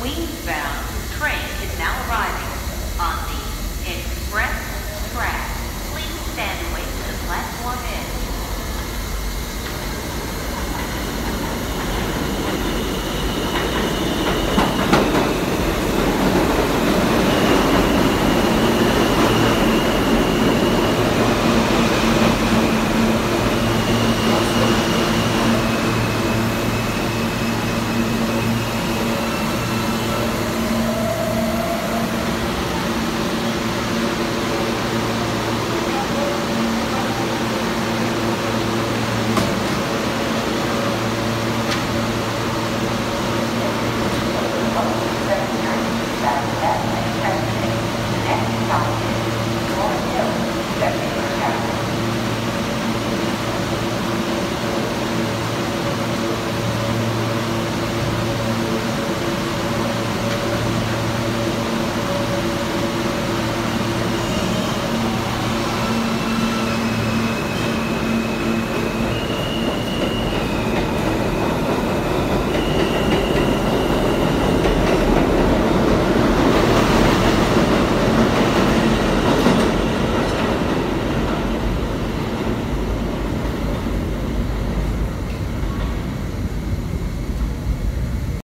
Queensbound train is now arriving on the express track. Please stand and wait for the platform end.